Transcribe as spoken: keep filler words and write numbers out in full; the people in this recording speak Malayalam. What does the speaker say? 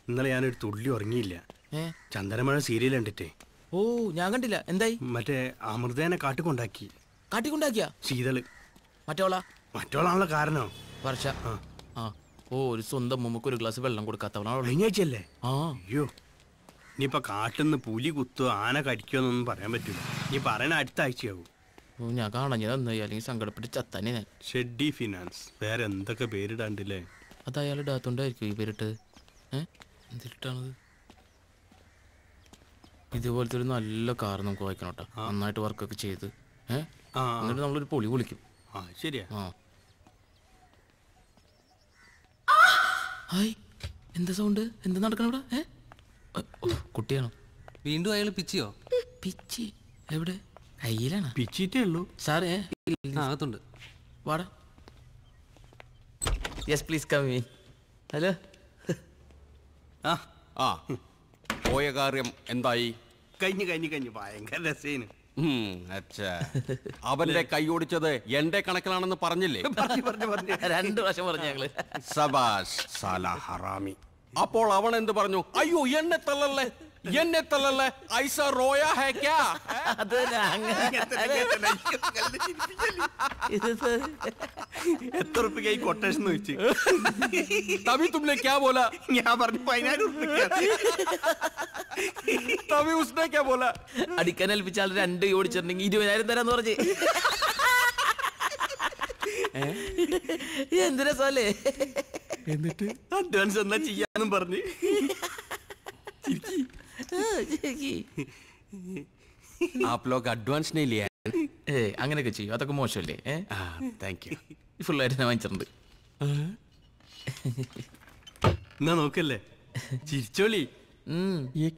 ഇന്നലെ ഞാനൊരു തുള്ളി ഉറങ്ങിയില്ല. ചന്ദനമഴ സീരിയൽ കണ്ടിട്ടേ. ഓ ഞാൻ കണ്ടില്ല. എന്തായി? മറ്റേ അമൃതേനെ കാട്ടിക്കൊണ്ടാക്കി. കാട്ടിക്കൊണ്ടാക്കിയ ശീതള് മറ്റോളാ മറ്റോളാണല്ലോ കാരണോ വർഷ. ആ ഓ ഒരു സ്വന്തം മുമ്പ് ഒരു ഗ്ലാസ് വെള്ളം കൊടുക്കാത്തവളാണോ? കഴിഞ്ഞാഴ്ചയല്ലേ? ആ അയ്യോ, ഇനിയിപ്പൊ കാട്ടിന്ന് പുലി കുത്തുവോ ആന കടിക്കുവോന്നൊന്നും പറയാൻ പറ്റൂല. നീ പറയണ അടുത്ത ആഴ്ചയാവും. ഓ ഞാൻ കാണാൻ നന്നായി, അല്ലെങ്കിൽ സങ്കടപ്പെട്ട് ചത്തന്നെ ഞാൻ. ഷെഡ്ഡി ഫിനാൻസ് വേറെ എന്തൊക്കെ പേരിടാണ്ടില്ലേ? അത് അയാൾ ഇടാത്തോണ്ടായിരിക്കും ഈ പേരിട്ടത്. ഏഹ് എന്തിട്ടാണത്? ഇതുപോലത്തെ ഒരു നല്ല കാർ നമുക്ക് വായിക്കണം കേട്ടോ, നന്നായിട്ട് വർക്കൊക്കെ ചെയ്ത്. ഏഹ് എന്നിട്ട് നമ്മളൊരു പൊളി പൊളിക്കും. ആ ശരിയാ. ആ ഹായ്, എന്താ സൗണ്ട്? എന്താ നടക്കണം ഇവിടെ? ഏഹ് കുട്ടിയാണോ? വീണ്ടും അയാൾ പിച്ചിയോ? പിച്ചി എവിടെ? കയ്യിലാണ്. പിച്ചിട്ടേ ഉള്ളൂ സാറേ. അകത്തുണ്ട്. വാടാ. Yes please come in. Hello. ആ ആ പോയ കാര്യം എന്തായി? കഴിഞ്ഞു കഴിഞ്ഞു കഴിഞ്ഞു ഭയങ്കര രസേന്. അവന്റെ കൈ ഓടിച്ചത് എന്റെ കണക്കിലാണെന്ന് പറഞ്ഞില്ലേ? രണ്ടു പ്രാവശ്യം പറഞ്ഞു ഞങ്ങള്. സബാഷ് സാല ഹറാമി. അപ്പോൾ അവൻ എന്ത് പറഞ്ഞു? അയ്യോ എന്നെ തള്ളല്ലേ, എന്നെ തള്ളല്ലേ, ഐസ റോയ ഹേ ക്യാ? എത്ര റുപ്യ കൊട്ടേഷൻ ചോദിച്ചു. തവി തുമ്നെ ക്യാ ബോല? ഞാൻ പറഞ്ഞു പതിനായിരം റുപ്യ. തവി ഉസ്നെ ക്യാ ബോല? അടിക്കാൻ ഏൽപ്പിച്ച ആൾ രണ്ട് ഓടിച്ചിട്ടുണ്ടെങ്കിൽ ഇരുപതിനായിരം തരാന്ന് പറഞ്ഞു. എന്ത് രസമല്ലേ? എന്നിട്ട് അഡ്വാൻസ് എന്നാ ചെയ്യാന്നും പറഞ്ഞു. ആപ് ലോഗ് അഡ്വാൻസ് नहीं लिया? ഏ അങ്ങനെയൊക്കെ ചെയ്യും, അതൊക്കെ മോശമല്ലേ? Thank you. ഫുള്ളായിട്ട് ഞാൻ വാങ്ങിച്ചിട്ടുണ്ട്. എന്നാ നോക്കല്ലേ, ചിരിച്ചോളി.